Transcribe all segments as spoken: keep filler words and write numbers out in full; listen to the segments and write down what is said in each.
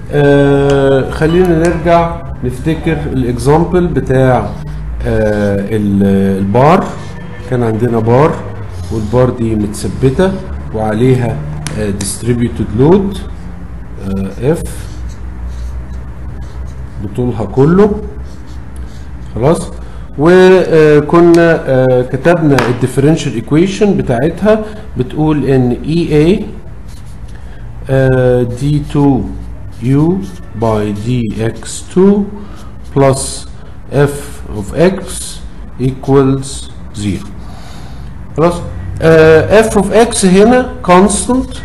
آه خلينا نرجع نفتكر الاكزامبل بتاع آه البار. كان عندنا بار والبار دي متثبته وعليها آه distributed load آه F بطولها كله خلاص. وكنا آه كتبنا الديفرنشال ايكويشن بتاعتها بتقول ان اي اي دي تو u by dx2 plus f of x equals zero. خلاص. uh, f of x هنا constant.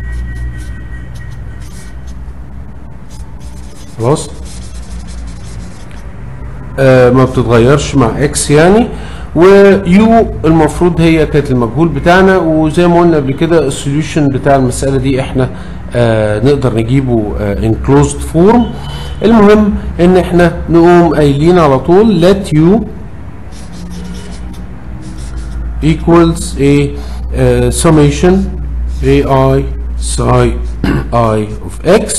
خلاص. uh, ما بتتغيرش مع x يعني. و u المفروض هي كانت المجهول بتاعنا، وزي ما قلنا قبل كده السوليوشن بتاع المسألة دي احنا آه نقدر نجيبه آه in closed form. المهم ان احنا نقوم قايلين على طول let u equals a uh, summation ai psi I of x،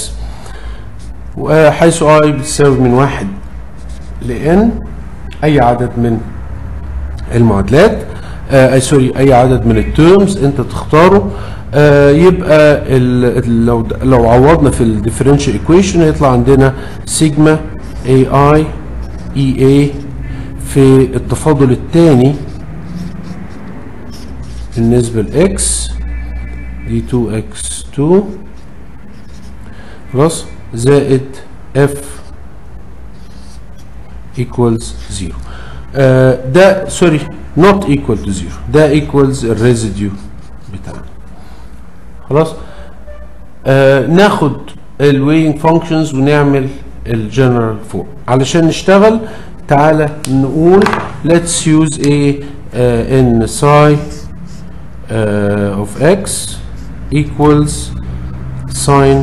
وحيث i بتساوي من واحد ل n اي عدد من المعادلات آه سوري اي عدد من التيرمز انت تختاره. آه يبقى ال لو لو عوضنا في الديفرنشال ايكويشن هيطلع عندنا سيجما اي اي اي اي في التفاضل الثاني بالنسبه لاكس دي تو اكس تو خلاص زائد اف ايكوالز زيرو. ده سوري not equal to zero، ده equals الريزيديو بتاعنا خلاص. آه ناخد الوينج فانكشنز ونعمل الجنرال فورم علشان نشتغل. تعالى نقول let's use a uh, in psi uh, of x equals sin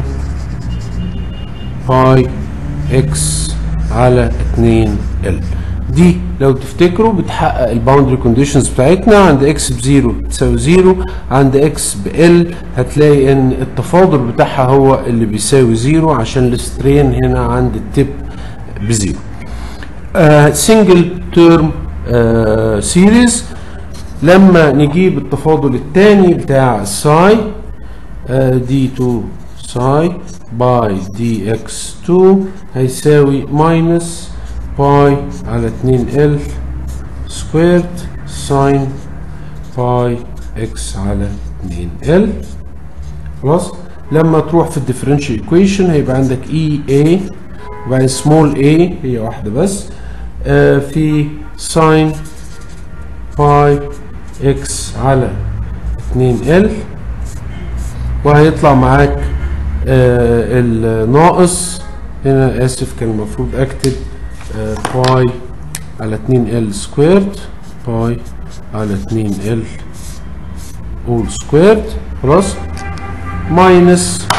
pi x على اتنين ال. دي لو تفتكروا بتحقق الباوندري كونديشنز بتاعتنا. عند اكس بزيرو تساوي زيرو، عند اكس بال هتلاقي ان التفاضل بتاعها هو اللي بيساوي زيرو عشان السترين هنا عند التب بزيرو. سنجل تيرم سيريز. لما نجيب التفاضل الثاني بتاع الساي دي تو ساي باي دي اكس تو هيساوي ماينس باي على اتنين ال سكويرد ساين باي اكس على اتنين ال. خلاص. لما تروح في الديفرنشال ايكويشن هيبقى عندك اي اي وبعدين سمول اي هي واحده بس آه في ساين باي اكس على اتنين ال، وهيطلع معاك آه الناقص هنا. اسف كان المفروض اكتب باي على اتنين ال سكويرد باي على اتنين ال اول سكويرد خلاص ماينس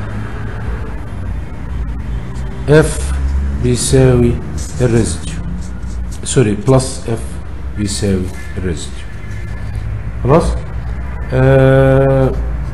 اف بيساوي الريزيديو سوري بلس اف بيساوي الريزيديو خلاص. آه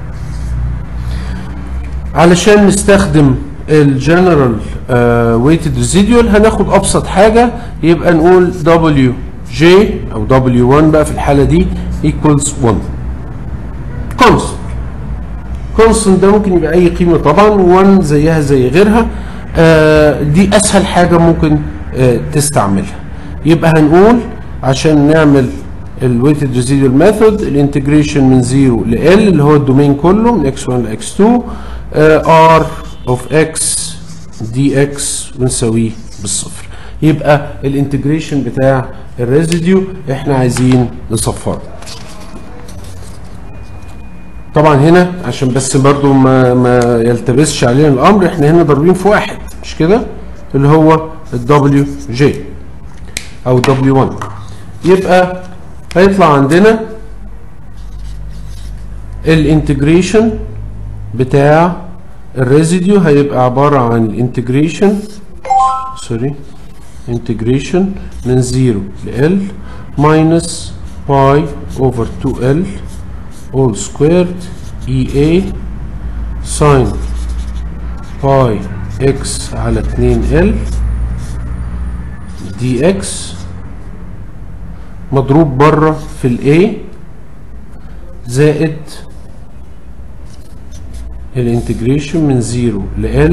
علشان نستخدم الجنرال ويتد ريزيديوال هناخد ابسط حاجه، يبقى نقول دبليو جي او دبليو واحد بقى في الحاله دي ايكوالز واحد. كونستنت كونستنت ده ممكن يبقى اي قيمه طبعا، واحد زيها زي غيرها. آه دي اسهل حاجه ممكن آه تستعملها. يبقى هنقول عشان نعمل الويتد ريزيديوال ميثود الانتجريشن من صفر ل L اللي هو الدومين كله من إكس واحد ل إكس اتنين آه R of x dx ونساويه بالصفر. يبقى الانتجريشن بتاع الريزيديو احنا عايزين نصفره. طبعا هنا عشان بس برضو ما ما يلتبسش علينا الامر، احنا هنا ضاربين في واحد مش كده اللي هو الدبليو جي او دبليو واحد. يبقى هيطلع عندنا الانتجريشن بتاع الريزيديو هيبقى عبارة عن انتجريشن سوري انتجريشن من صفر ل L minus باي over تو L all squared E A sin باي اكس على اتنين ال دي اكس مضروب بره في الاي زائد الانتجريشن من زيرو ل ال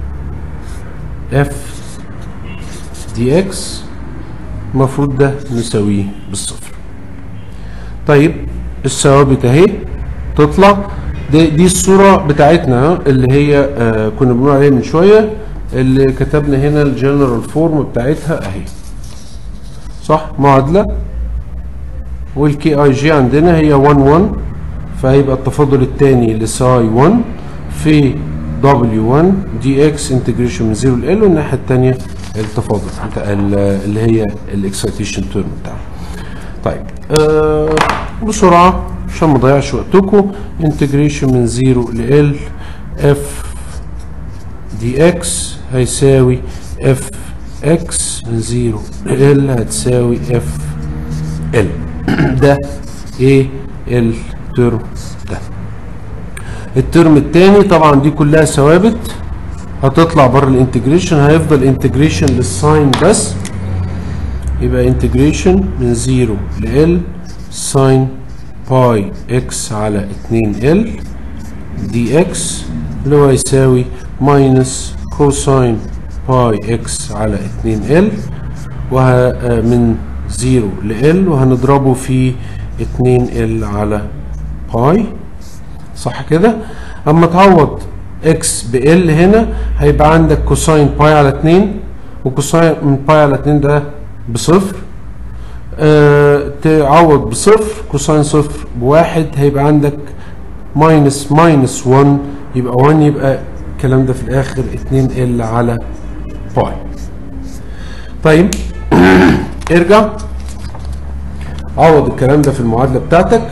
اف دي اكس المفروض ده نساويه بالصفر. طيب الثوابت اهي تطلع دي, دي الصوره بتاعتنا اللي هي آه كنا بنقول عليها من شويه، اللي كتبنا هنا الجنرال فورم بتاعتها اهي صح، معادله والكي اي جي عندنا هي واحد واحد، فهيبقى التفاضل الثاني لساي واحد في دبليو واحد دي اكس انتجريشن من زيرو ل ال، والناحيه الثانيه التفاضل بتاع اللي هي الاكسايتيشن تيرم بتاعها. طيب آه بسرعه عشان ما اضيعش وقتكم، انتجريشن من زيرو ل ال اف دي اكس هيساوي اف اكس من زيرو ل ال هتساوي اف ال. ده ايه الترم ده. الترم الثاني طبعا دي كلها ثوابت هتطلع بره الانتجريشن، هيفضل انتجريشن للساين بس، يبقى انتجريشن من زيرو ل ال ساين باي اكس على اتنين ال دي اكس اللي هو يساوي ماينس كوساين باي اكس على اتنين ال ومن زيرو ل ال، وهنضربه في اتنين ال على باي صح كده. اما تعوض اكس ب ال هنا هيبقى عندك كوساين باي على اتنين، وكوساين من باي على اتنين ده بصفر، أه تعوض بصفر، كوساين صفر بواحد، هيبقى عندك ماينس ماينس واحد، يبقى واحد، يبقى الكلام ده في الاخر اتنين ال على باي. طيب ارجع عوض الكلام ده في المعادله بتاعتك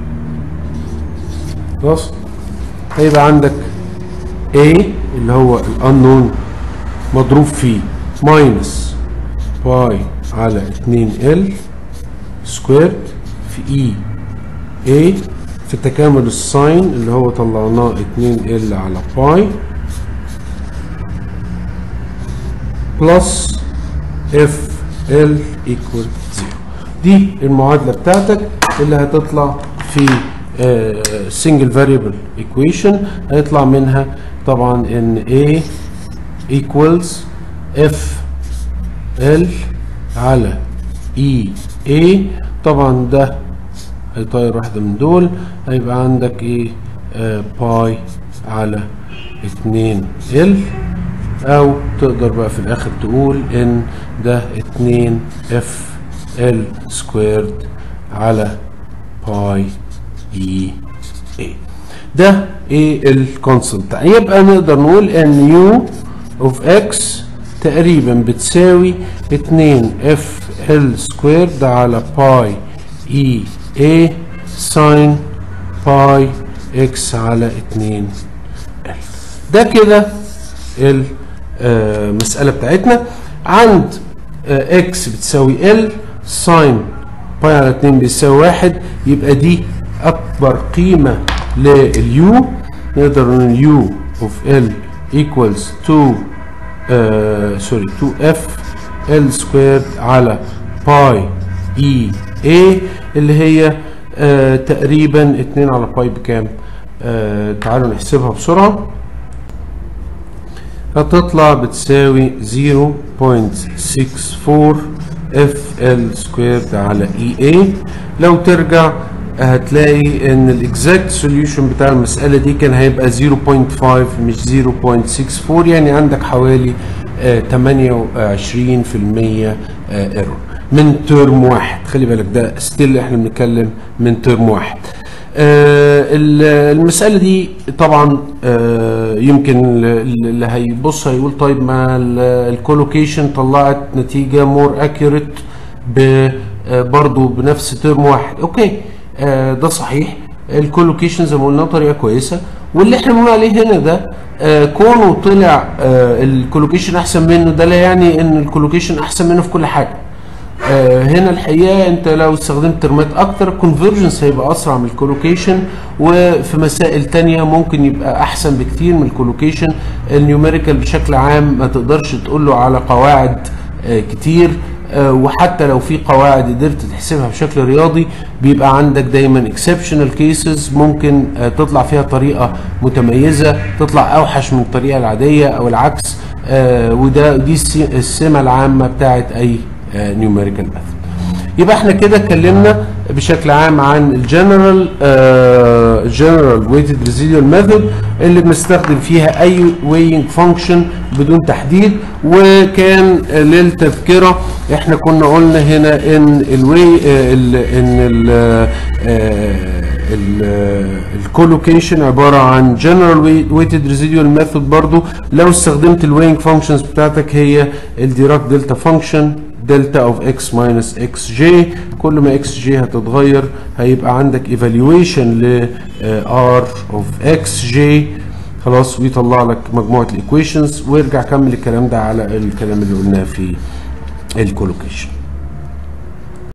خلاص، هيبقى عندك A اللي هو الانون مضروب فيه ماينس باي على اتنين ال سكويرد في اي A في تكامل الساين اللي هو طلعناه اتنين ال على باي بلس اف ال ايكوال زيرو. دي المعادله بتاعتك اللي هتطلع في سنجل فاريبل ايكويشن، هيطلع منها طبعا ان A equals اف ال على اي A، طبعا ده هيطير واحدة من دول، هيبقى عندك ايه آه باي على اتنين ال، او تقدر بقى في الاخر تقول ان ده اتنين اف ال سكويرد على باي اي اي. ده ايه الكونستنت. يبقى نقدر نقول ان يو اوف اكس تقريبا بتساوي اتنين اف ال سكويرد على باي اي اي ساين باي اكس على اتنين ال. ده كده المسألة بتاعتنا. عند اكس بتساوي ال ساين باي على اتنين بيساوي واحد، يبقى دي اكبر قيمة لليو. نقدر نقول اليو اوف ال ايكوالز تو سوري تو اف ال سكويرد على باي اي اي اللي هي آه تقريبا اتنين على باي بكام؟ آه تعالوا نحسبها بسرعة. هتطلع بتساوي زيرو بوينت سكس فور اف ال سكويرد على اي اي. لو ترجع هتلاقي ان الاكزاكت سوليوشن بتاع المسألة دي كان هيبقى زيرو بوينت فايف مش زيرو بوينت سكس فور، يعني عندك حوالي آه تمانية وعشرين في المية ايرور من ترم واحد. خلي بالك ده ستيل احنا بنتكلم من ترم واحد. آه المسألة دي طبعا آه يمكن اللي هيبص هيقول طيب ما الكولوكيشن طلعت نتيجة مور اكيوريت برضه بنفس ترم واحد. اوكي آه ده صحيح، الكولوكيشن زي ما قلنا طريقة كويسة، واللي احنا بنقول عليه هنا ده آه كونه طلع آه الكولوكيشن احسن منه ده لا يعني ان الكولوكيشن احسن منه في كل حاجة. آه هنا الحقيقه انت لو استخدمت ترمات اكتر الكونفرجنس هيبقى اسرع من الكولوكيشن، وفي مسائل تانية ممكن يبقى احسن بكتير من الكولوكيشن. النيوميريكال بشكل عام ما تقدرش تقول له على قواعد آه كتير، آه وحتى لو في قواعد قدرت تحسبها بشكل رياضي بيبقى عندك دايما exceptional cases ممكن آه تطلع فيها طريقه متميزه تطلع اوحش من الطريقه العاديه او العكس. آه وده دي السمه العامه بتاعت اي نيوميريكال ميثود. يبقى احنا كده اتكلمنا بشكل عام عن الجنرال جنرال ويتد ريزيديوال ميثود اللي بنستخدم فيها اي وينج فانكشن بدون تحديد. وكان للتذكره احنا كنا قلنا هنا ان الوي ان الكولوكيشن عباره عن جنرال ويتد ريزيديوال ميثود. برضو لو استخدمت الوينج فانكشنز بتاعتك هي الديراك دلتا فانكشن دلتا اوف اكس ماينس اكس جي. كل ما اكس جي هتتغير هيبقى عندك ايفالويشن ل ار اوف اكس جي خلاص، ويطلع لك مجموعه الايكويشنز. وارجع كمل الكلام ده على الكلام اللي قلناه في الكولوكيشن.